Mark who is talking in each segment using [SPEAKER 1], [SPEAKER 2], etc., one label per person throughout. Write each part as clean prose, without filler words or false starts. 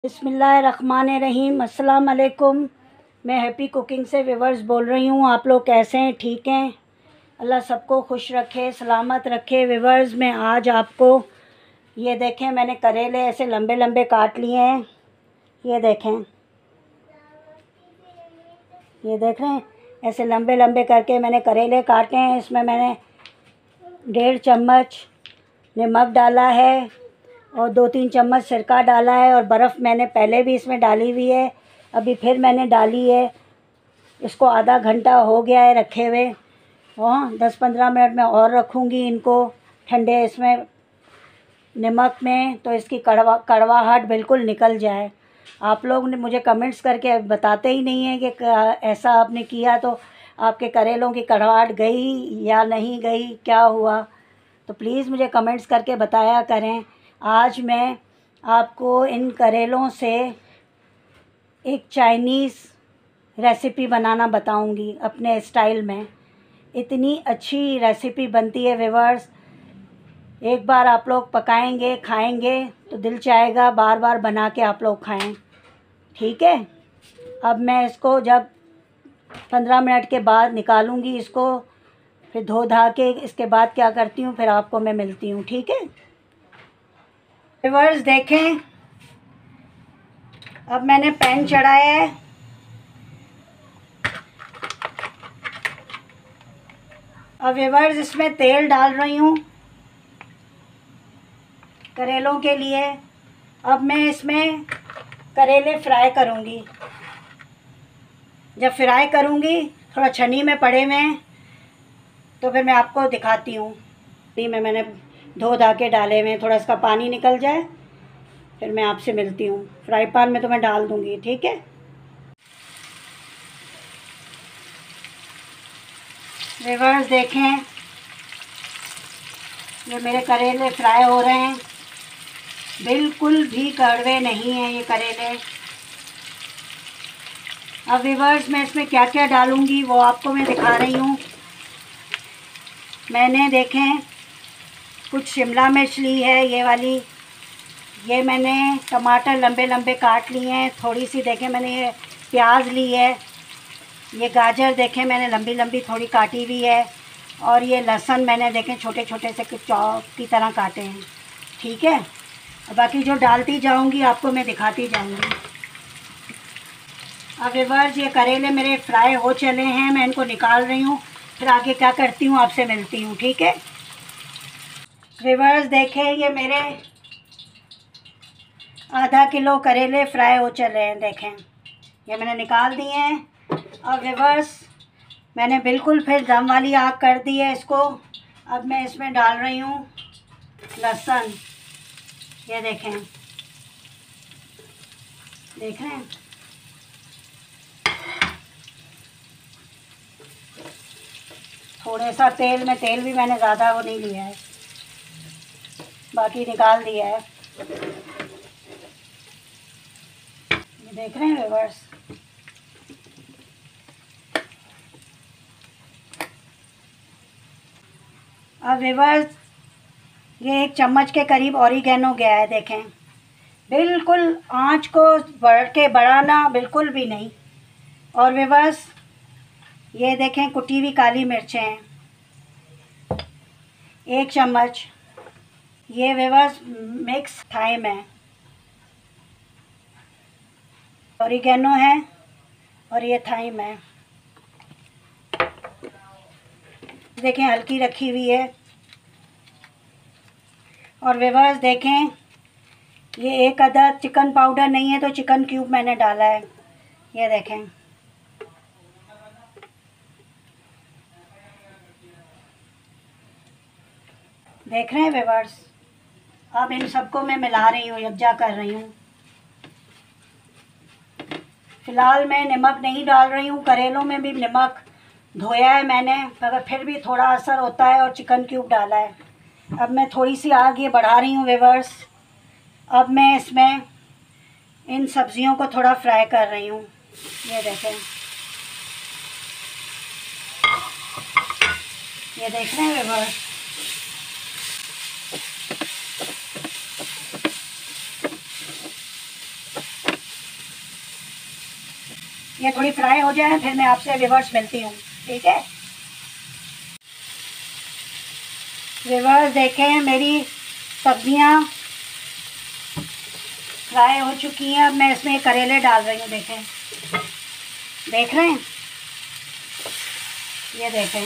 [SPEAKER 1] बिस्मिल्लाहिर्रहमानिर्रहीम। अस्सलाम वालेकुम। मैं हैप्पी कुकिंग से व्यूअर्स बोल रही हूँ। आप लोग कैसे हैं? ठीक हैं? अल्लाह सबको खुश रखे, सलामत रखे। व्यूअर्स मैं आज आपको ये देखें, मैंने करेले ऐसे लंबे लंबे काट लिए हैं। ये देखें, ये देख रहे हैं, ऐसे लंबे लंबे करके मैंने करेले काटे हैं। इसमें मैंने 1.5 चम्मच नमक डाला है और 2-3 चम्मच सिरका डाला है, और बर्फ़ मैंने पहले भी इसमें डाली हुई है, अभी फिर मैंने डाली है। इसको आधा घंटा हो गया है रखे हुए, और 10-15 मिनट में और रखूँगी इनको ठंडे इसमें नमक में, तो इसकी कड़वाहट बिल्कुल निकल जाए। आप लोग ने मुझे कमेंट्स करके बताते ही नहीं हैं कि ऐसा आपने किया तो आपके करेलों की कड़वाहट गई या नहीं गई, क्या हुआ। तो प्लीज़ मुझे कमेंट्स करके बताया करें। आज मैं आपको इन करेलों से एक चाइनीज़ रेसिपी बनाना बताऊंगी अपने स्टाइल में। इतनी अच्छी रेसिपी बनती है व्यूअर्स, एक बार आप लोग पकाएंगे खाएंगे तो दिल चाहेगा बार बार बना के आप लोग खाएं। ठीक है, अब मैं इसको जब 15 मिनट के बाद निकालूंगी इसको, फिर धो धा के इसके बाद क्या करती हूँ फिर आपको मैं मिलती हूँ। ठीक है व्यूअर्स, देखें अब मैंने पैन चढ़ाया है। अब व्यूअर्स इसमें तेल डाल रही हूँ करेलों के लिए। अब मैं इसमें करेले फ्राई करूँगी। जब फ्राई करूँगी थोड़ा छन्नी में पड़े हुए हैं तो फिर मैं आपको दिखाती हूँ। मैंने धो धा के डाले हुए हैं, थोड़ा इसका पानी निकल जाए फिर मैं आपसे मिलती हूँ। फ्राई पैन में तो मैं डाल दूँगी। ठीक है व्यूअर्स, देखें ये मेरे करेले फ्राई हो रहे हैं, बिल्कुल भी कड़वे नहीं हैं ये करेले। अब व्यूअर्स मैं इसमें क्या क्या डालूँगी वो आपको मैं दिखा रही हूँ। मैंने देखें कुछ शिमला मिर्च ली है, ये वाली, ये मैंने टमाटर लंबे लंबे काट लिए हैं। थोड़ी सी देखें मैंने ये प्याज ली है, ये गाजर देखें मैंने लंबी लंबी थोड़ी काटी हुई है, और ये लहसुन मैंने देखें छोटे छोटे से चॉप की तरह काटे हैं। ठीक है, बाकी जो डालती जाऊंगी आपको मैं दिखाती जाऊंगी। अब व्यूअर्स ये करेले मेरे फ्राई हो चले हैं, मैं इनको निकाल रही हूँ, फिर आगे क्या करती हूँ आपसे मिलती हूँ। ठीक है व्यूअर्स, देखें ये मेरे आधा किलो करेले फ्राई हो चले हैं। देखें ये मैंने निकाल दिए हैं। अब व्यूअर्स मैंने बिल्कुल फिर दम वाली आग कर दी है इसको। अब मैं इसमें डाल रही हूँ लहसुन। ये देखें, देख रहे हैं, थोड़ा सा तेल में, तेल भी मैंने ज़्यादा वो नहीं लिया है, बाकी निकाल दिया है। ये देख रहे हैं व्यूअर्स, अब व्यूअर्स ये 1 चम्मच के करीब ऑरिगेनो गया है। देखें बिल्कुल आंच को बढ़ के बढ़ाना बिल्कुल भी नहीं। और व्यूअर्स ये देखें कुटी हुई काली मिर्चें हैं 1 चम्मच। ये व्यूअर्स मिक्स थाइम है, ऑरिगेनो है और ये थाइम है। देखें हल्की रखी हुई है। और व्यूअर्स देखें ये 1 अदद चिकन पाउडर नहीं है तो चिकन क्यूब मैंने डाला है। ये देखें, देख रहे हैं व्यूअर्स। अब इन सबको मैं मिला रही हूँ, यकजा कर रही हूँ। फ़िलहाल मैं नमक नहीं डाल रही हूँ, करेलों में भी नमक धोया है मैंने, मगर फिर भी थोड़ा असर होता है, और चिकन क्यूब डाला है। अब मैं थोड़ी सी आग ये बढ़ा रही हूँ व्यूअर्स। अब मैं इसमें इन सब्जियों को थोड़ा फ्राई कर रही हूँ। ये देखें, ये देख रहे हैं व्यूअर्स, ये थोड़ी फ्राई हो जाए फिर मैं आपसे व्यूअर्स मिलती हूँ, ठीक है। व्यूअर्स देखें मेरी सब्जियाँ फ्राई हो चुकी हैं। अब मैं इसमें करेले डाल रही हूँ। देखें, देख रहे हैं, ये देखें।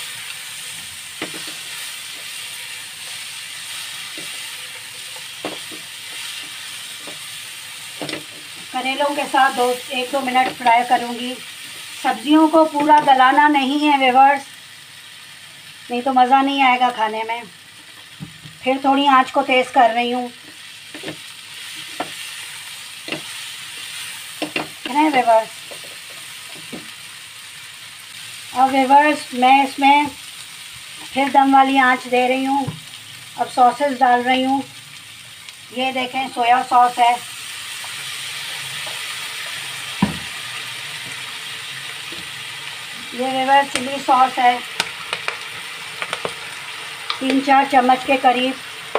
[SPEAKER 1] करेलों के साथ 1-2 मिनट फ्राई करूँगी। सब्जियों को पूरा गलाना नहीं है व्यूअर्स, नहीं तो मज़ा नहीं आएगा खाने में। फिर थोड़ी आंच को तेज़ कर रही हूँ, है व्यूअर्स। अब व्यूअर्स मैं इसमें फिर दम वाली आंच दे रही हूँ। अब सॉसेस डाल रही हूँ। ये देखें सोया सॉस है, ये व्यूअर्स चिली सॉस है 3-4 चम्मच के करीब,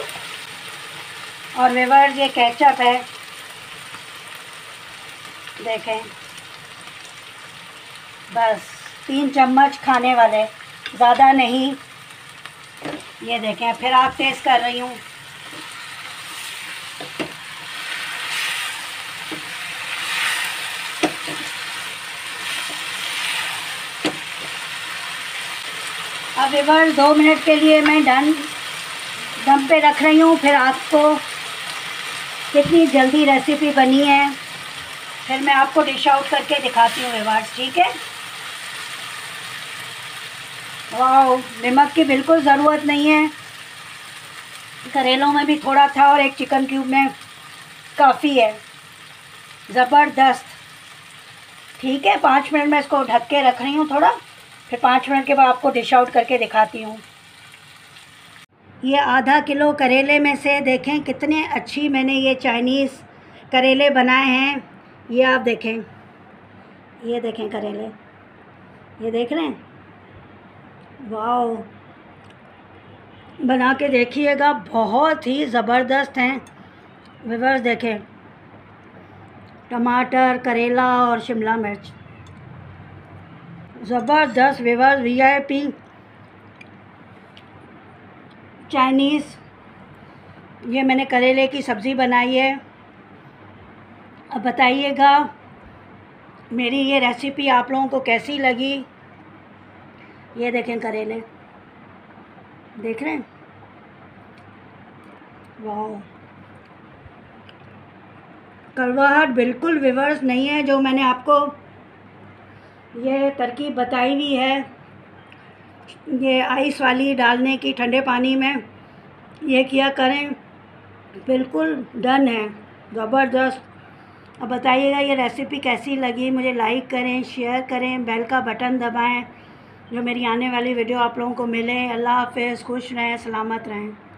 [SPEAKER 1] और व्यूअर्स ये केचप है, देखें बस 3 चम्मच खाने वाले, ज़्यादा नहीं। ये देखें फिर आग तेज़ कर रही हूँ। अब व्यूअर्स 2 मिनट के लिए मैं दम पे रख रही हूँ। फिर आपको कितनी जल्दी रेसिपी बनी है फिर मैं आपको डिश आउट करके दिखाती हूँ व्यूअर्स, ठीक है। वाह, नमक की बिल्कुल ज़रूरत नहीं है। करेलों में भी थोड़ा था और एक चिकन क्यूब में काफ़ी है, ज़बरदस्त, ठीक है। 5 मिनट में इसको ढक के रख रही हूँ थोड़ा, फिर 5 मिनट के बाद आपको डिश आउट करके दिखाती हूँ। ये आधा किलो करेले में से देखें कितने अच्छी मैंने ये चाइनीज़ करेले बनाए हैं। ये आप देखें, ये देखें करेले, ये देख रहे हैं, वाह, बना के देखिएगा, बहुत ही ज़बरदस्त हैं व्यूअर्स। देखें टमाटर, करेला और शिमला मिर्च, ज़बरदस्त व्यूअर्स। VIP चाइनीज़ ये मैंने करेले की सब्ज़ी बनाई है। अब बताइएगा मेरी ये रेसिपी आप लोगों को कैसी लगी। ये देखें करेले, देख रहे हैं, वाह, कड़वाहट बिल्कुल व्यूअर्स नहीं है। जो मैंने आपको ये तरकीब बताई हुई है ये आइस वाली डालने की ठंडे पानी में, ये किया करें, बिल्कुल डन है, ज़बरदस्त। अब बताइएगा ये रेसिपी कैसी लगी। मुझे लाइक करें, शेयर करें, बेल का बटन दबाएं जो मेरी आने वाली वीडियो आप लोगों को मिले। अल्लाह हाफ़िज़, खुश रहें, सलामत रहें।